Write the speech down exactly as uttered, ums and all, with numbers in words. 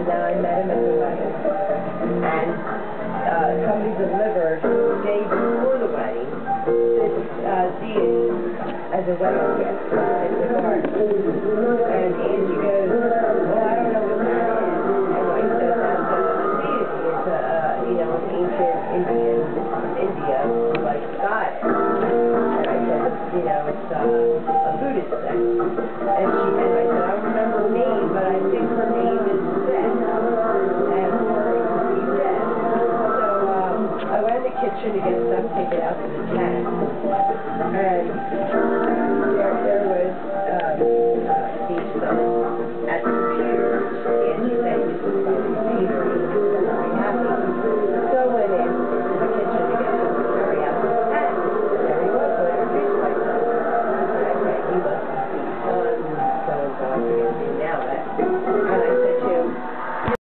then I met him at the wedding. And uh, somebody delivered the day before the wedding this uh, deity as a wedding gift in the garden. And Angie goes, well, I don't know what that is. And I said, that's a deity. It's a, uh, you know, an ancient Indian, India, like, goddess. And I said, you know, it's uh, a Buddhist thing. And she and I said, I don't remember her name, but I think her name is Zen. And or it could be Zen. So um, I went in the kitchen to get